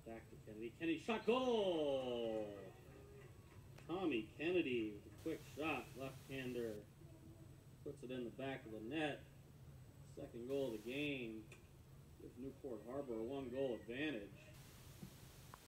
Back to Kennedy. Kennedy shot goal! Tommy Kennedy with a quick shot, left-hander. Puts it in the back of the net. Second goal of the game. Gives Newport Harbor a 1-goal advantage.